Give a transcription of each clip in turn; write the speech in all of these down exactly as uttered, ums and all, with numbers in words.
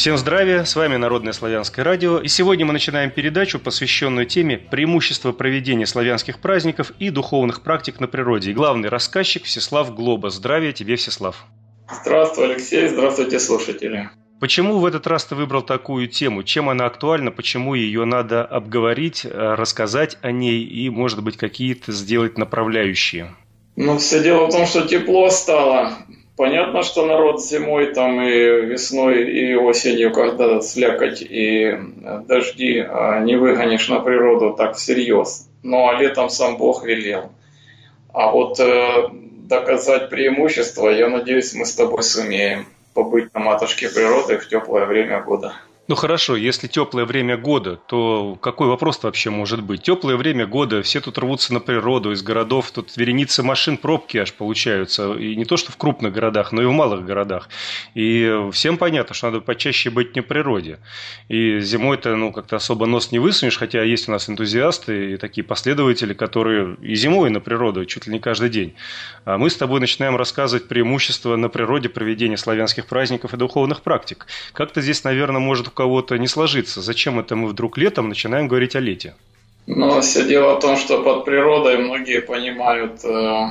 Всем здравия, с вами Народное славянское радио, и сегодня мы начинаем передачу, посвященную теме преимущества проведения славянских праздников и духовных практик на природе. И главный рассказчик Всеслав Глоба. Здравия тебе, Всеслав. Здравствуй, Алексей, здравствуйте, слушатели. Почему в этот раз ты выбрал такую тему? Чем она актуальна? Почему ее надо обговорить, рассказать о ней и, может быть, какие-то сделать направляющие? Ну, все дело в том, что тепло стало. Понятно, что народ зимой там и весной, и осенью, когда слякоть и дожди, не выгонишь на природу так всерьез. Ну, а летом сам Бог велел. А вот э, доказать преимущество, я надеюсь, мы с тобой сумеем побыть на матушке природы в теплое время года. Ну хорошо, если теплое время года, то какой вопрос вообще может быть? Теплое время года, все тут рвутся на природу, из городов, тут вереницы машин, пробки аж получаются. И не то, что в крупных городах, но и в малых городах. И всем понятно, что надо почаще быть на природе. И зимой-то ну, как-то особо нос не высунешь, хотя есть у нас энтузиасты и такие последователи, которые и зимой на природу чуть ли не каждый день. А мы с тобой начинаем рассказывать преимущества на природе проведения славянских праздников и духовных практик. Как-то здесь, наверное, может у кого-то не сложится. Зачем это мы вдруг летом начинаем говорить о лете? Но все дело в том, что под природой многие понимают э,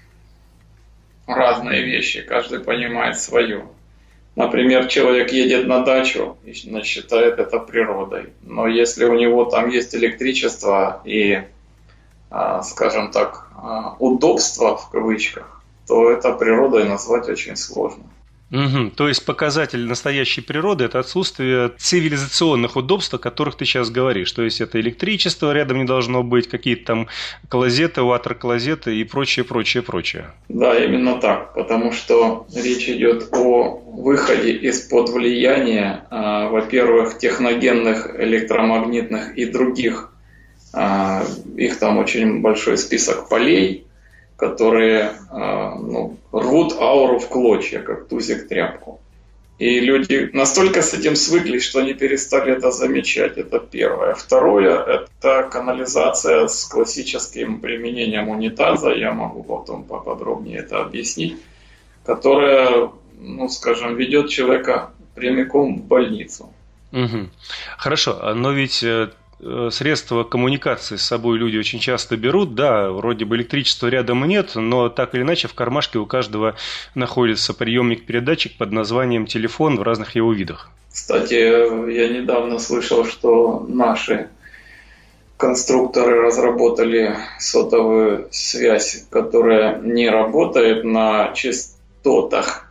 разные вещи, каждый понимает свою. Например, человек едет на дачу и считает это природой. Но если у него там есть электричество и, э, скажем так, э, удобство в кавычках, то это природой назвать очень сложно. Угу. То есть показатель настоящей природы – это отсутствие цивилизационных удобств, о которых ты сейчас говоришь. То есть это электричество рядом не должно быть, какие-то там клозеты, ватер-клозеты и прочее, прочее, прочее. Да, именно так, потому что речь идет о выходе из-под влияния, э, во-первых, техногенных, электромагнитных и других, э, их там очень большой список полей, которые э, ну, рвут ауру в клочья, как тузик тряпку. И люди настолько с этим свыклись, что они перестали это замечать. Это первое. Второе – это канализация с классическим применением унитаза. Я могу потом поподробнее это объяснить. Которая, ну, скажем, ведет человека прямиком в больницу. Угу. Хорошо, но ведь средства коммуникации с собой люди очень часто берут. Да, вроде бы электричества рядом нет, но так или иначе в кармашке у каждого находится приемник-передатчик под названием телефон в разных его видах. Кстати, я недавно слышал, что наши конструкторы разработали сотовую связь, которая не работает на частотах,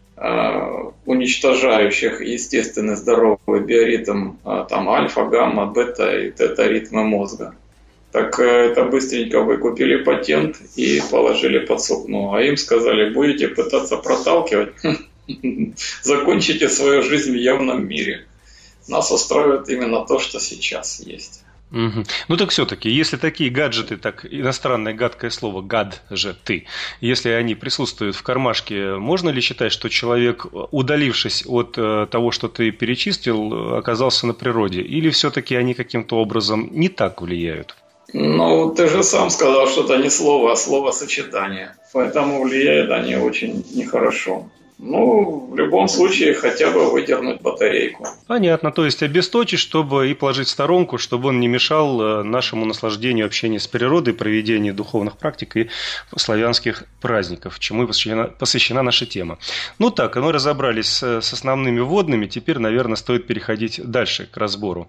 уничтожающих естественный здоровый биоритм там, альфа, гамма, бета и тета ритмы мозга. Так это быстренько выкупили патент и положили под сукно. А им сказали, будете пытаться проталкивать, закончите свою жизнь в явном мире. Нас устраивает именно то, что сейчас есть. Угу. Ну так все-таки, если такие гаджеты, так иностранное гадкое слово гаджеты, если они присутствуют в кармашке, можно ли считать, что человек, удалившись от того, что ты перечислил, оказался на природе? Или все-таки они каким-то образом не так влияют? Ну, ты же сам сказал, что это не слово, а словосочетание. Поэтому влияют они очень нехорошо. Ну, в любом случае, хотя бы выдернуть батарейку. Понятно, то есть обесточить, чтобы и положить в сторонку, чтобы он не мешал нашему наслаждению общения с природой, проведению духовных практик и славянских праздников, чему и посвящена, посвящена наша тема. Ну так, мы разобрались с, с основными вводными, теперь, наверное, стоит переходить дальше к разбору.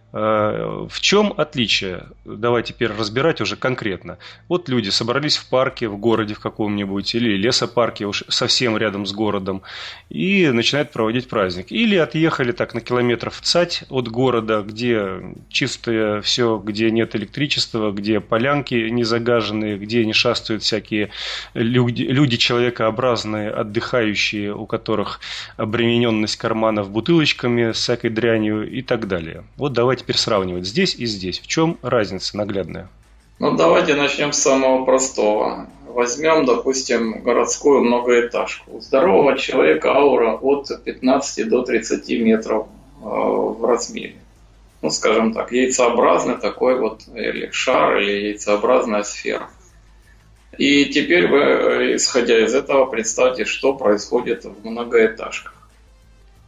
В чем отличие? Давай теперь разбирать уже конкретно. Вот люди собрались в парке, в городе в каком-нибудь, или лесопарке уж совсем рядом с городом, и начинают проводить праздник. Или отъехали так на километров цать от города, где чистое все, где нет электричества, где полянки не загаженные, где не шастают всякие люди, люди человекообразные, отдыхающие, у которых обремененность карманов бутылочками с всякой дрянью и так далее. Вот давайте теперь сравнивать здесь и здесь. В чем разница наглядная? Ну, давайте начнем с самого простого. Возьмем, допустим, городскую многоэтажку. У здорового человека аура от пятнадцати до тридцати метров э, в размере. Ну, скажем так, яйцеобразный такой вот или шар, или яйцеобразная сфера. И теперь вы, исходя из этого, представьте, что происходит в многоэтажках.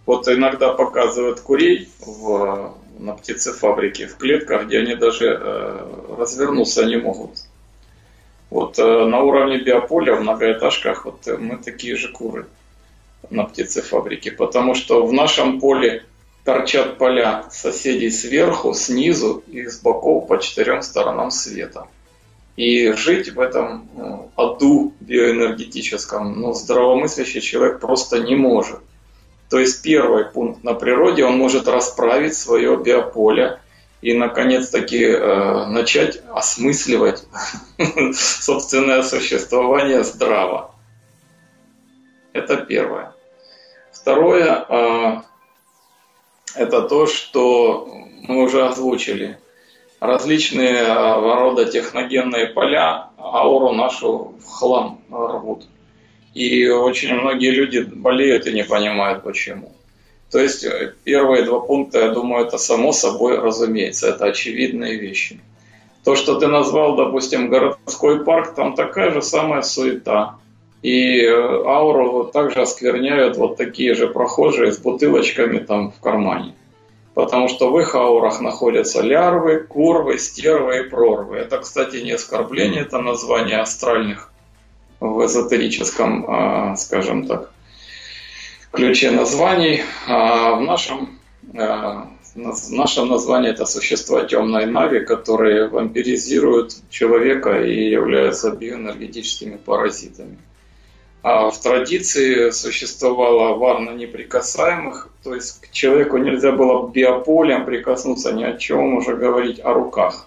Вот иногда показывают курей в, на птицефабрике в клетках, где они даже э, развернуться не могут. Вот э, на уровне биополя в многоэтажках вот э, мы такие же куры на птицефабрике, потому что в нашем поле торчат поля соседей сверху, снизу и с боков по четырем сторонам света. И жить в этом ну, аду биоэнергетическом ну, здравомыслящий человек просто не может. То есть первый пункт на природе, он может расправить свое биополе и наконец-таки э, начать осмысливать собственное существование здраво. Это первое. Второе, э, это то, что мы уже озвучили. Различные рода техногенные поля ауру нашу в хлам рвут. И очень многие люди болеют и не понимают почему. То есть первые два пункта, я думаю, это само собой разумеется, это очевидные вещи. То, что ты назвал, допустим, городской парк, там такая же самая суета. И ауру также оскверняют вот такие же прохожие с бутылочками там в кармане. Потому что в их аурах находятся лярвы, курвы, стервы и прорвы. Это, кстати, не оскорбление, это название астральных в эзотерическом, скажем так, ключе названий. А в нашем, в нашем названии это существа темной нави, которые вампиризируют человека и являются биоэнергетическими паразитами. А в традиции существовала варна неприкасаемых, то есть к человеку нельзя было биополем прикоснуться, ни о чем уже говорить о руках.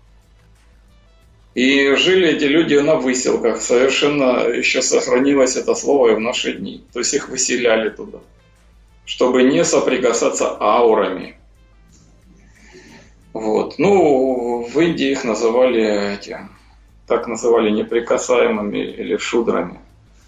И жили эти люди на выселках, совершенно еще сохранилось это слово и в наши дни. То есть их выселяли туда, чтобы не соприкасаться аурами. Вот. Ну, в Индии их называли, эти, так называли неприкасаемыми или шудрами.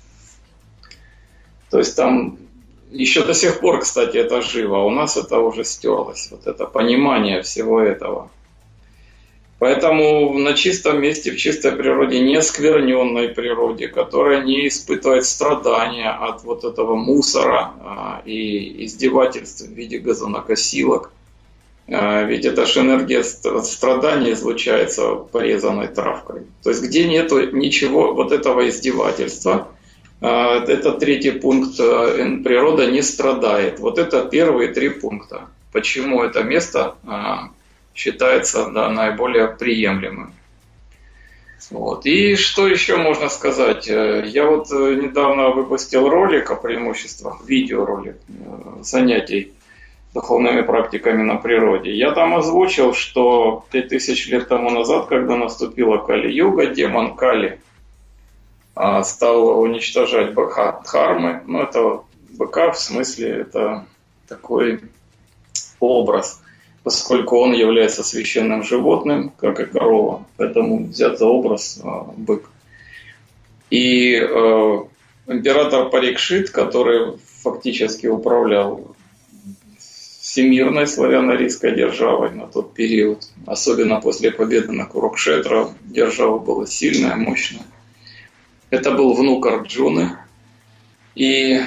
То есть там еще до сих пор, кстати, это живо, у нас это уже стерлось, вот это понимание всего этого. Поэтому на чистом месте, в чистой природе, не скверненной природе, которая не испытывает страдания от вот этого мусора а, и издевательств в виде газонокосилок, а, ведь это же энергия страдания излучается порезанной травкой. То есть где нету ничего вот этого издевательства, а, это третий пункт, а, природа не страдает. Вот это первые три пункта. Почему это место а, считается да, наиболее приемлемым. Вот. И что еще можно сказать? Я вот недавно выпустил ролик о преимуществах, видеоролик занятий духовными практиками на природе. Я там озвучил, что пять тысяч лет тому назад, когда наступила Кали-юга, демон Кали стал уничтожать быка Дхармы. Ну, это быка в смысле, это такой образ, поскольку он является священным животным, как и корова, поэтому взят за образ э, бык. И э, император Парикшит, который фактически управлял всемирной славяно-арийской державой на тот период, особенно после победы на Курукшетра, держава была сильная, мощная. Это был внук Арджуны. И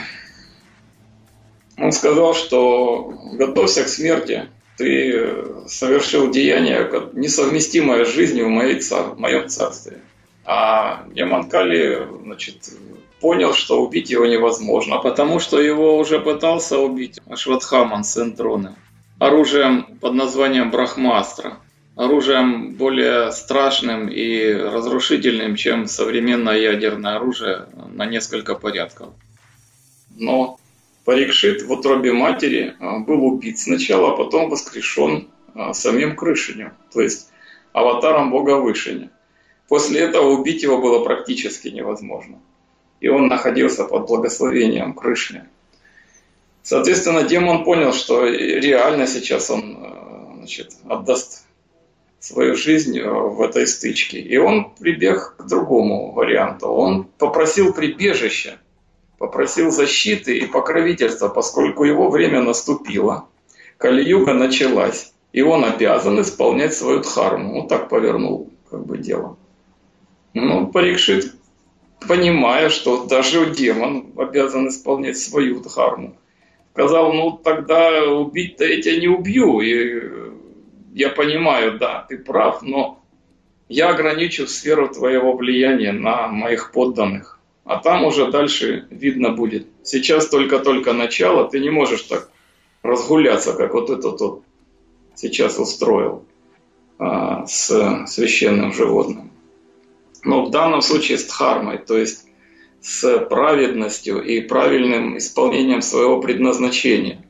он сказал, что готовься к смерти. Ты совершил деяние, несовместимое с жизнью в, моей цар, в моем царстве. А демон Кали, значит, понял, что убить его невозможно, потому что его уже пытался убить Ашватхаман, сын Дроны, оружием под названием Брахмастра, оружием более страшным и разрушительным, чем современное ядерное оружие на несколько порядков. Но Парикшит в утробе матери был убит сначала, а потом воскрешен самим Кришней, то есть аватаром бога Вышини. После этого убить его было практически невозможно. И он находился под благословением Кришны. Соответственно, демон понял, что реально сейчас он, значит, отдаст свою жизнь в этой стычке. И он прибег к другому варианту. Он попросил прибежища, попросил защиты и покровительства, поскольку его время наступило. Кали-юга началась, и он обязан исполнять свою дхарму. Вот так повернул как бы дело. Ну, Парикшит, понимая, что даже демон обязан исполнять свою дхарму, Сказал, ну тогда убить-то я тебя не убью. И я понимаю, да, ты прав, но я ограничу сферу твоего влияния на моих подданных. А там уже дальше видно будет. Сейчас только-только начало, ты не можешь так разгуляться, как вот этот вот сейчас устроил а, с священным животным. Но в данном случае с дхармой, то есть с праведностью и правильным исполнением своего предназначения.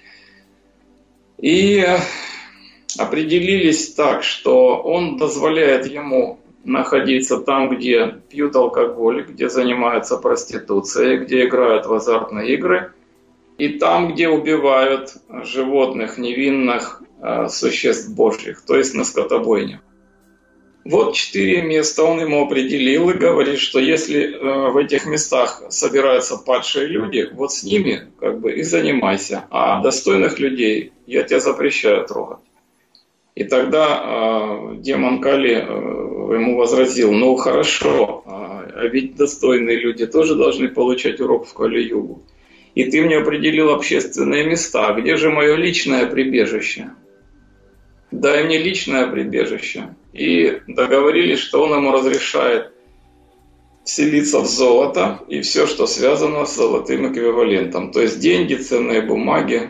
И определились так, что он дозволяет ему находиться там, где пьют алкоголь, где занимаются проституцией, где играют в азартные игры, и там, где убивают животных, невинных э, существ Божьих, то есть на скотобойнях. Вот четыре места он ему определил и говорит, что если э, в этих местах собираются падшие люди, вот с ними как бы и занимайся, а достойных людей я тебя запрещаю трогать. И тогда э, демон Кали э, ему возразил, ну хорошо, а ведь достойные люди тоже должны получать урок в Кали-югу. И ты мне определил общественные места, где же мое личное прибежище? Дай мне личное прибежище. И договорились, что он ему разрешает вселиться в золото и все, что связано с золотым эквивалентом. То есть деньги, ценные бумаги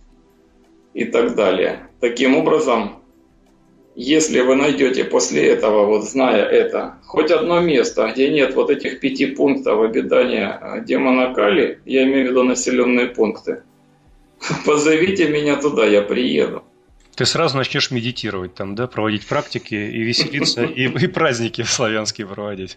и так далее. Таким образом, если вы найдете после этого, вот зная это, хоть одно место, где нет вот этих пяти пунктов обитания демона Кали, я имею в виду населенные пункты, позовите меня туда, я приеду. Ты сразу начнешь медитировать там, да, проводить практики и веселиться, и, и праздники славянские проводить.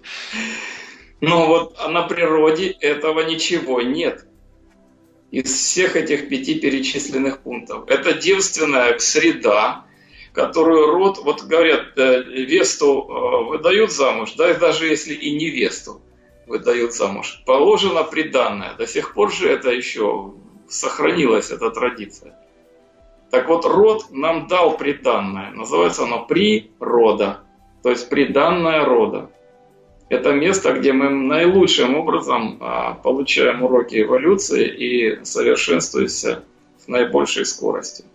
Но вот на природе этого ничего нет. Из всех этих пяти перечисленных пунктов. Это девственная среда, которую род, вот говорят, весту выдают замуж, да, и даже если и невесту выдают замуж, положено приданное. До сих пор же это еще сохранилась, эта традиция. Так вот, род нам дал приданное. Называется оно природа. То есть приданное рода. Это место, где мы наилучшим образом а, получаем уроки эволюции и совершенствуемся с наибольшей скоростью.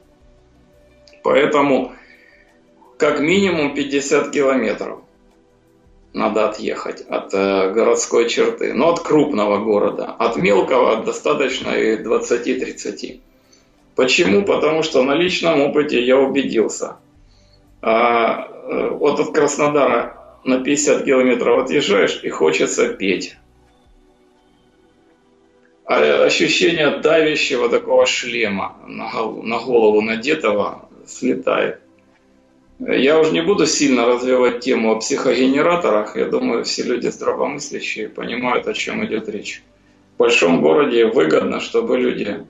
Поэтому как минимум пятьдесят километров надо отъехать от э, городской черты. Но от крупного города. От мелкого достаточно и двадцать-тридцать. Почему? Потому что на личном опыте я убедился. А, вот от Краснодара на пятьдесят километров отъезжаешь и хочется петь. А ощущение давящего такого шлема на голову, на голову надетого слетает. Я уже не буду сильно развивать тему о психогенераторах. Я думаю, все люди здравомыслящие понимают, о чем идет речь. В большом городе выгодно, чтобы люди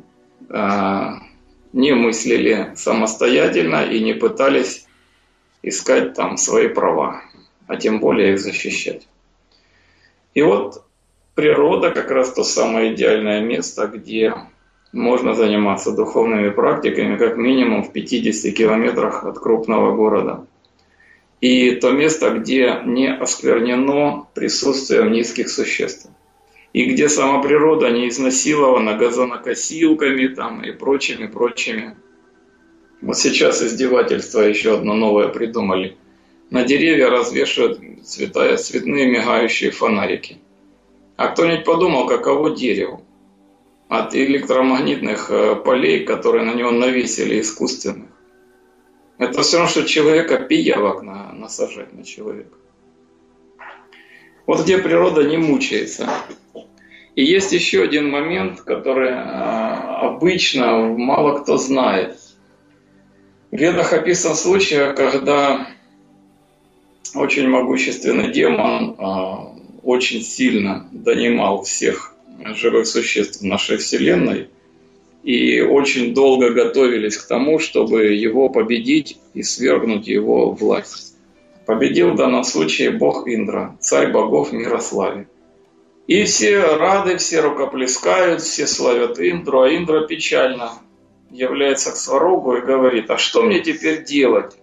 не мыслили самостоятельно и не пытались искать там свои права, а тем более их защищать. И вот природа как раз то самое идеальное место, где можно заниматься духовными практиками как минимум в пятидесяти километрах от крупного города. И то место, где не осквернено присутствием низких существ. И где сама природа не изнасилована газонокосилками там, и прочими, прочими. Вот сейчас издевательство еще одно новое придумали. На деревья развешивают цвета, цветные мигающие фонарики. А кто-нибудь подумал, каково дереву от электромагнитных полей, которые на него навесили искусственных? Это все равно, что человека пиявок на, насажать на человека. Вот где природа не мучается. И есть еще один момент, который обычно мало кто знает. В Ведах описан случай, когда очень могущественный демон очень сильно донимал всех живых существ в нашей Вселенной и очень долго готовились к тому, чтобы его победить и свергнуть его власть. Победил в данном случае бог Индра, царь богов мира славе. И все рады, все рукоплескают, все славят Индру, а Индра печально является к Сварогу и говорит: а что мне теперь делать,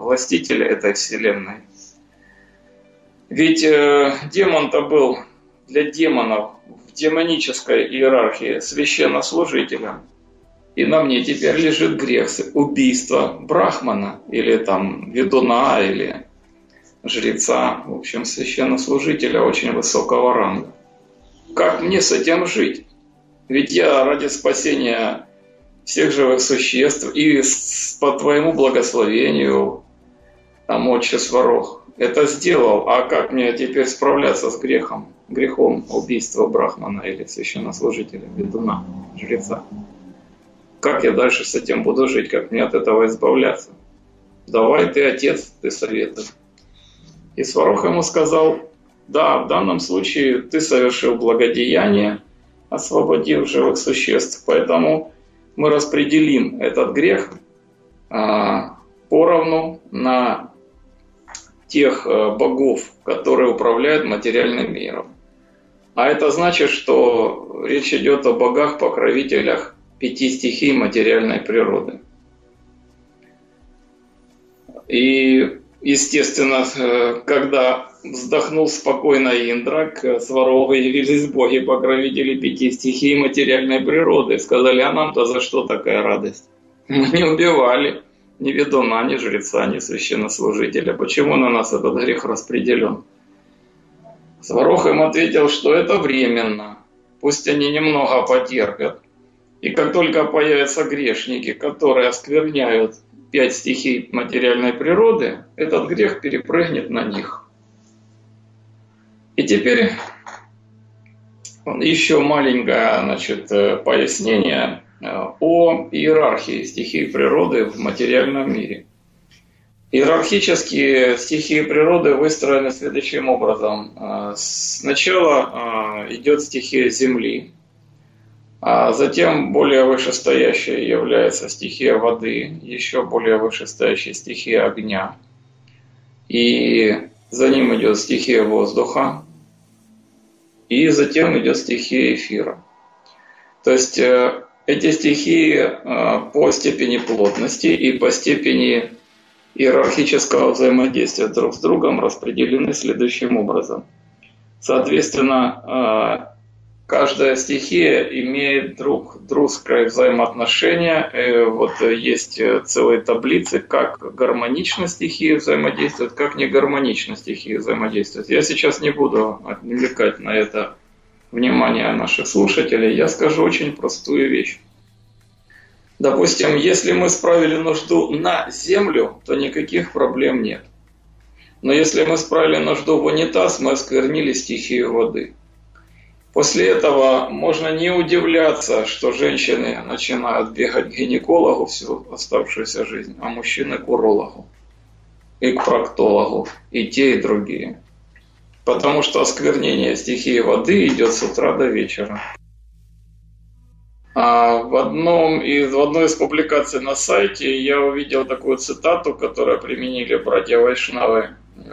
властитель этой вселенной? Ведь э, демон-то был для демонов в демонической иерархии священнослужителем, и на мне теперь лежит грех убийства брахмана, или там ведуна, или жреца, в общем, священнослужителя очень высокого ранга. Как мне с этим жить? Ведь я ради спасения всех живых существ и по твоему благословению, там, Отче Сварог, это сделал. А как мне теперь справляться с грехом, грехом убийства брахмана или священнослужителя, ведуна, жреца? Как я дальше с этим буду жить? Как мне от этого избавляться? Давай ты, отец, ты советуй. И Сварог ему сказал: да, в данном случае ты совершил благодеяние, освободив живых существ, поэтому мы распределим этот грех а, поровну на тех а, богов, которые управляют материальным миром. А это значит, что речь идет о богах-покровителях пяти стихий материальной природы. И, естественно, когда вздохнул спокойно Индра, к Сварогу явились боги-покровители пяти стихий материальной природы. Сказали: а нам-то за что такая радость? Мы не убивали ни ведуна, ни жреца, ни священнослужителя. Почему на нас этот грех распределен? Сварог им ответил, что это временно. Пусть они немного потерпят. И как только появятся грешники, которые оскверняют пять стихий материальной природы, этот грех перепрыгнет на них. И теперь еще маленькое, значит, пояснение о иерархии стихий природы в материальном мире. Иерархические стихии природы выстроены следующим образом. Сначала идет стихия земли, а затем более вышестоящей является стихия воды, еще более вышестоящая стихия огня. И за ним идет стихия воздуха, и затем идет стихия эфира. То есть эти стихии по степени плотности и по степени иерархического взаимодействия друг с другом распределены следующим образом. Соответственно, каждая стихия имеет друг дружеское взаимоотношение. Вот есть целые таблицы, как гармонично стихии взаимодействуют, как негармонично стихии взаимодействуют. Я сейчас не буду отвлекать на это внимание наших слушателей. Я скажу очень простую вещь. Допустим, если мы справили нужду на землю, то никаких проблем нет. Но если мы справили нужду в унитаз, мы осквернили стихию воды. После этого можно не удивляться, что женщины начинают бегать к гинекологу всю оставшуюся жизнь, а мужчины к урологу и к проктологу, и те, и другие. Потому что осквернение стихии воды идет с утра до вечера. А в, одном из, в одной из публикаций на сайте я увидел такую цитату, которую применили братья Вайшнавы.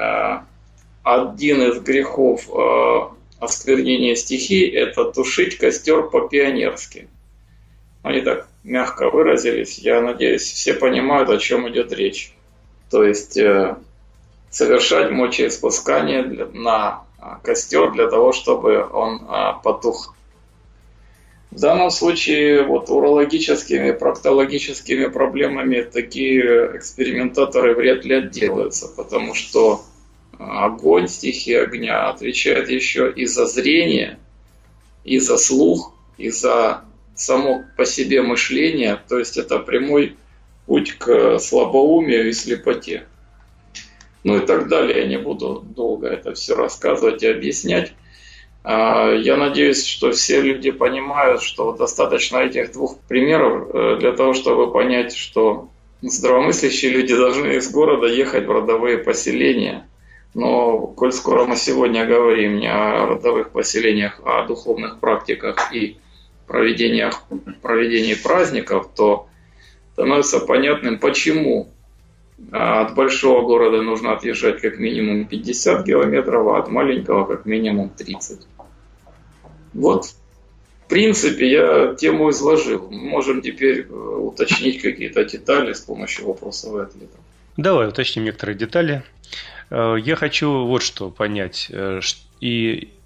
Один из грехов осквернения стихий – это тушить костер по-пионерски. Они так мягко выразились. Я надеюсь, все понимают, о чем идет речь. То есть совершать мочеиспускание на костер для того, чтобы он потух. В данном случае вот урологическими, проктологическими проблемами такие экспериментаторы вряд ли отделаются, потому что огонь, стихия огня, отвечает еще и за зрение, и за слух, и за само по себе мышление, то есть это прямой путь к слабоумию и слепоте. Ну и так далее. Я не буду долго это все рассказывать и объяснять. Я надеюсь, что все люди понимают, что достаточно этих двух примеров для того, чтобы понять, что здравомыслящие люди должны из города ехать в родовые поселения. Но, коль скоро мы сегодня говорим не о родовых поселениях, а о духовных практиках и проведениях, проведении праздников, то становится понятным, почему от большого города нужно отъезжать как минимум пятьдесят километров, а от маленького как минимум тридцать. Вот, в принципе, я тему изложил. Мы можем теперь уточнить какие-то детали с помощью вопросов и ответов. Давай уточним некоторые детали. Я хочу вот что понять. И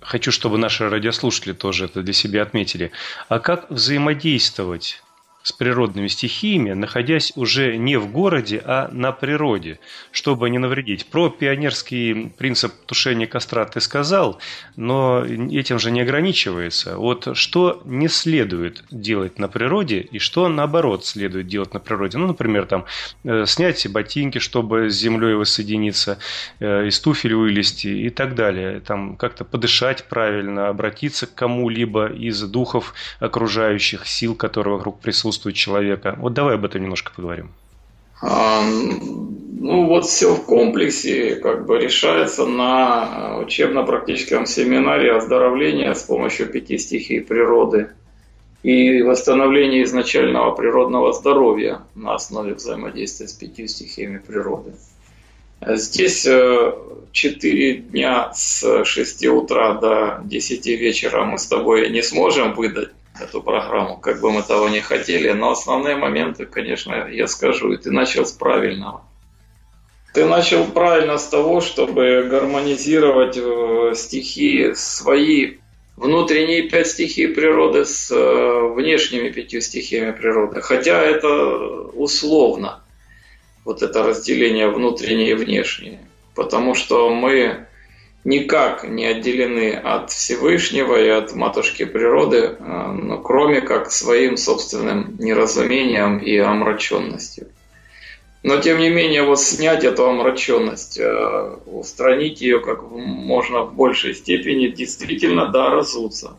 хочу, чтобы наши радиослушатели тоже это для себя отметили. А как взаимодействовать с природными стихиями, находясь уже не в городе, а на природе, чтобы не навредить? Про пионерский принцип тушения костра ты сказал, но этим же не ограничивается. Вот что не следует делать на природе и что, наоборот, следует делать на природе? Ну, например, там, э, снять ботинки, чтобы с землей воссоединиться, э, из туфель вылезти и так далее. Там как-то подышать правильно, обратиться к кому-либо из духов окружающих, сил, которые вокруг присутствуют человека. Вот давай об этом немножко поговорим. А, ну вот все в комплексе как бы решается на учебно-практическом семинаре оздоровления с помощью пяти стихий природы и восстановления изначального природного здоровья на основе взаимодействия с пятью стихиями природы. Здесь четыре дня с шести утра до десяти вечера мы с тобой не сможем выдать эту программу, как бы мы того не хотели, но основные моменты, конечно, я скажу, и ты начал с правильного. Ты начал правильно с того, чтобы гармонизировать стихии свои, внутренние пять стихий природы с внешними пятью стихиями природы. Хотя это условно, вот это разделение внутреннее и внешнее, потому что мы никак не отделены от Всевышнего и от Матушки Природы, ну, кроме как своим собственным неразумением и омраченностью. Но тем не менее, вот снять эту омраченность, устранить ее как можно в большей степени, действительно, да, разуться.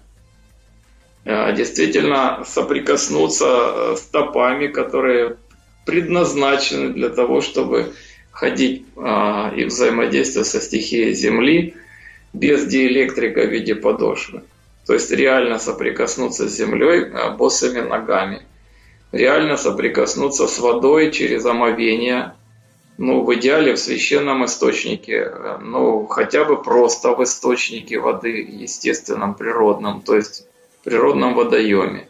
Действительно соприкоснуться с стопами, которые предназначены для того, чтобы ходить а, и взаимодействовать со стихией Земли без диэлектрика в виде подошвы. То есть реально соприкоснуться с землей а, босыми ногами. Реально соприкоснуться с водой через омовение. Ну, в идеале в священном источнике. Ну, хотя бы просто в источнике воды, естественном, природном. То есть в природном водоеме.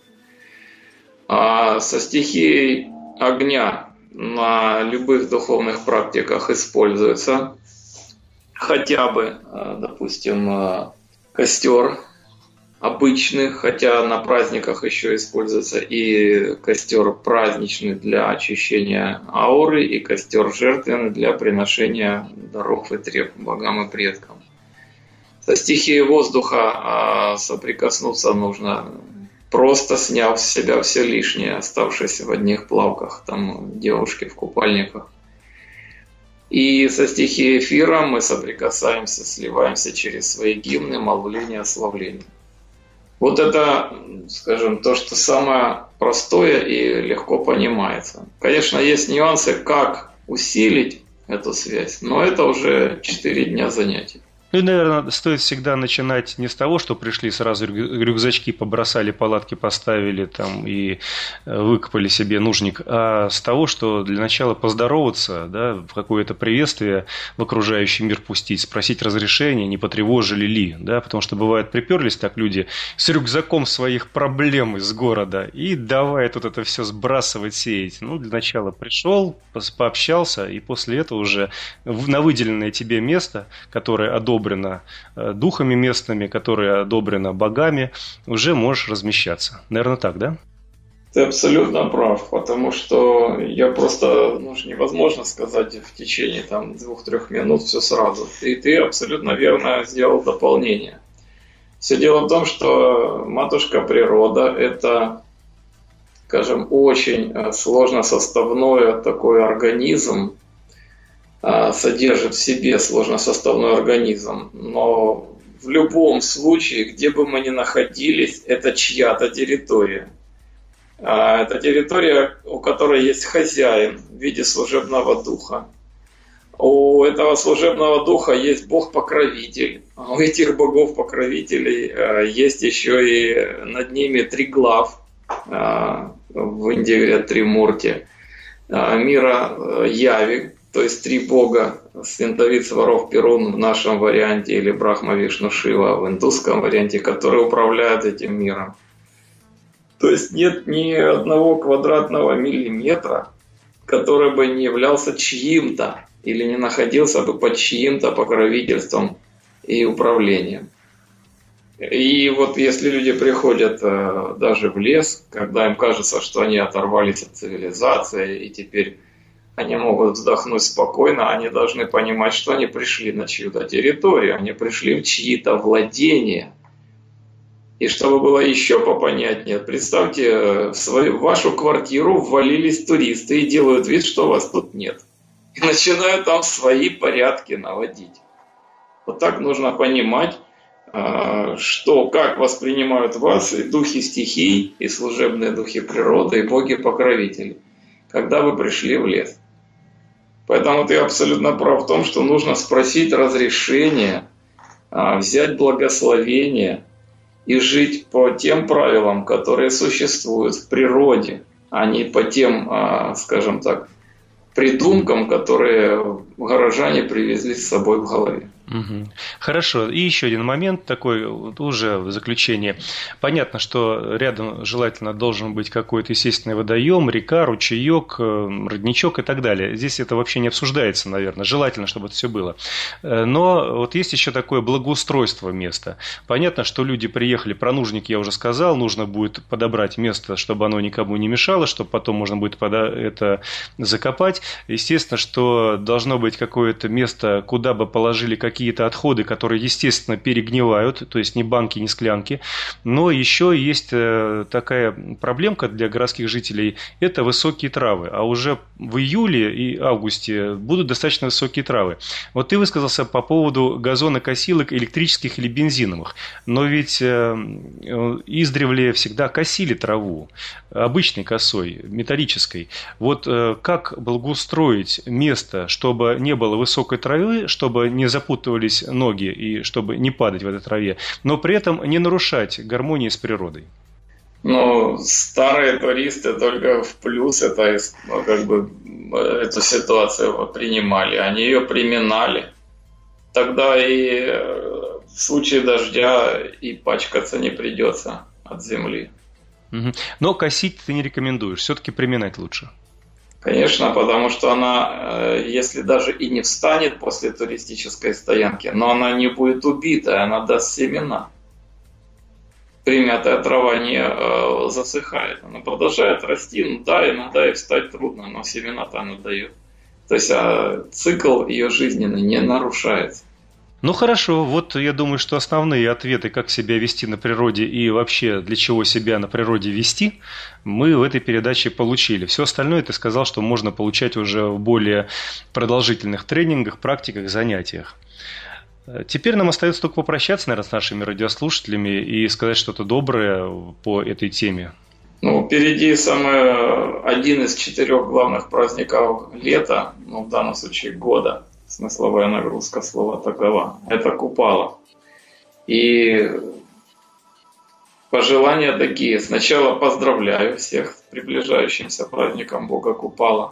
А со стихией огня на любых духовных практиках используется хотя бы, допустим, костер обычный, хотя на праздниках еще используется и костер праздничный для очищения ауры, и костер жертвенный для приношения даров и треб богам и предкам. Со стихией воздуха соприкоснуться нужно, просто сняв с себя все лишнее, оставшись в одних плавках, там девушки в купальниках. И со стихией эфира мы соприкасаемся, сливаемся через свои гимны, молвления, славления. Вот это, скажем, то, что самое простое и легко понимается. Конечно, есть нюансы, как усилить эту связь, но это уже четыре дня занятий. Ну и, наверное, стоит всегда начинать не с того, что пришли сразу рюкзачки, побросали, палатки поставили там и выкопали себе нужник, а с того, что для начала поздороваться, да, в какое-то приветствие в окружающий мир пустить, спросить разрешения, не потревожили ли, да, потому что бывает приперлись так люди с рюкзаком своих проблем из города и давай тут это все сбрасывать, сеять. Ну, для начала пришел, пообщался, и после этого уже на выделенное тебе место, которое одобрено одобрено духами местными, которое одобрено богами, уже можешь размещаться. Наверное, так, да? Ты абсолютно прав, потому что я просто, ну, невозможно сказать в течение там двух-трех минут все сразу. И ты абсолютно верно сделал дополнение. Все дело в том, что Матушка Природа – это, скажем, очень сложносоставной такой организм, содержит в себе сложносоставной организм, но в любом случае, где бы мы ни находились, это чья-то территория. Это территория, у которой есть хозяин в виде служебного духа. У этого служебного духа есть бог-покровитель. У этих богов-покровителей есть еще и над ними три глав. В Индии говорят три мурти. Мира Яви, то есть три бога, Свинтовид, Сварог, Перун в нашем варианте, или Брахма, Вишну, Шива в индусском варианте, которые управляют этим миром. То есть нет ни одного квадратного миллиметра, который бы не являлся чьим-то или не находился бы под чьим-то покровительством и управлением. И вот если люди приходят э, даже в лес, когда им кажется, что они оторвались от цивилизации, и теперь они могут вздохнуть спокойно, они должны понимать, что они пришли на чью-то территорию, они пришли в чьи-то владения. И чтобы было еще попонятнее, представьте, в, свою, в вашу квартиру ввалились туристы и делают вид, что вас тут нет. И начинают там свои порядки наводить. Вот так нужно понимать, что, как воспринимают вас и духи стихий, и служебные духи природы, и боги-покровители, когда вы пришли в лес. Поэтому ты абсолютно прав в том, что нужно спросить разрешение, взять благословение и жить по тем правилам, которые существуют в природе, а не по тем, скажем так, придумкам, которые горожане привезли с собой в голове. Угу. Хорошо. И еще один момент такой уже в заключение. Понятно, что рядом желательно должен быть какой-то естественный водоем, река, ручеек, родничок и так далее. Здесь это вообще не обсуждается, наверное. Желательно, чтобы это все было. Но вот есть еще такое благоустройство места. Понятно, что люди приехали, про нужник я уже сказал, нужно будет подобрать место, чтобы оно никому не мешало, чтобы потом можно будет это закопать. Естественно, что должно быть какое-то место, куда бы положили какие какие-то отходы, которые, естественно, перегнивают, то есть ни банки, ни склянки. Но еще есть такая проблемка для городских жителей – это высокие травы. А уже в июле и августе будут достаточно высокие травы. Вот ты высказался по поводу газонокосилок электрических или бензиновых. Но ведь издревле всегда косили траву обычной косой, металлической. Вот как благоустроить место, чтобы не было высокой травы, чтобы не запутывать ноги и чтобы не падать в этой траве, но при этом не нарушать гармонии с природой? Ну, старые туристы только в плюс это, ну, как бы, эту ситуацию принимали, они ее приминали. Тогда и в случае дождя и пачкаться не придется от земли. Угу. Но косить ты не рекомендуешь, все-таки приминать лучше. Конечно, потому что она, если даже и не встанет после туристической стоянки, но она не будет убита, она даст семена. Примятая трава не засыхает, она продолжает расти. Ну да, иногда и встать трудно, но семена-то она дает. То есть а цикл ее жизненный не нарушается. Ну хорошо, вот я думаю, что основные ответы, как себя вести на природе и вообще для чего себя на природе вести, мы в этой передаче получили. Все остальное ты сказал, что можно получать уже в более продолжительных тренингах, практиках, занятиях. Теперь нам остается только попрощаться, наверное, с нашими радиослушателями и сказать что-то доброе по этой теме. Ну, впереди самый, один из четырех главных праздников лета, ну, в данном случае года. Смысловая нагрузка слова такова. Это Купала. И пожелания такие. Сначала поздравляю всех с приближающимся праздником Бога Купала.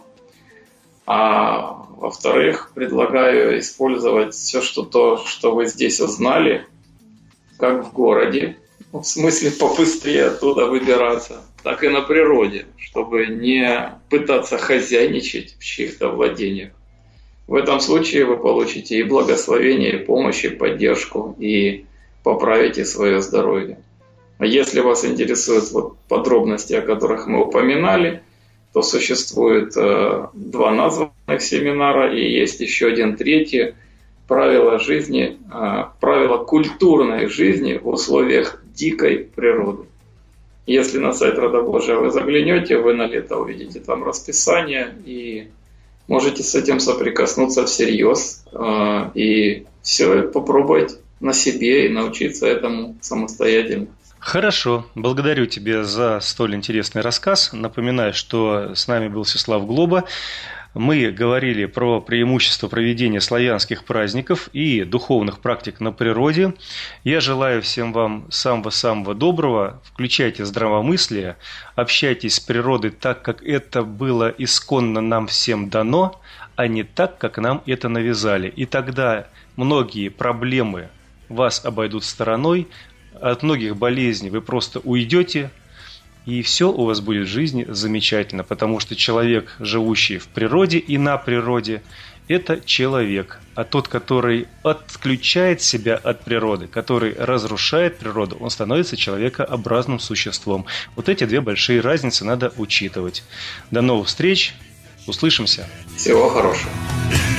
А во-вторых, предлагаю использовать все, что то, что вы здесь узнали, как в городе. В смысле побыстрее оттуда выбираться, так и на природе, чтобы не пытаться хозяйничать в чьих-то владениях. В этом случае вы получите и благословение, и помощь, и поддержку, и поправите свое здоровье. А если вас интересуют вот подробности, о которых мы упоминали, то существует э, два названных семинара, и есть еще один третий – правила жизни, э, правила культурной жизни в условиях дикой природы. Если на сайт Родобожия вы заглянете, вы на лето увидите там расписание и можете с этим соприкоснуться всерьез э, и все попробовать на себе и научиться этому самостоятельно. Хорошо, благодарю тебя за столь интересный рассказ. Напоминаю, что с нами был Всеслав Глоба. Мы говорили про преимущества проведения славянских праздников и духовных практик на природе. Я желаю всем вам самого-самого доброго. Включайте здравомыслие, общайтесь с природой так, как это было исконно нам всем дано, а не так, как нам это навязали. И тогда многие проблемы вас обойдут стороной, от многих болезней вы просто уйдете, и все у вас будет в жизни замечательно, потому что человек, живущий в природе и на природе, – это человек. А тот, который отключает себя от природы, который разрушает природу, он становится человекообразным существом. Вот эти две большие разницы надо учитывать. До новых встреч. Услышимся. Всего хорошего.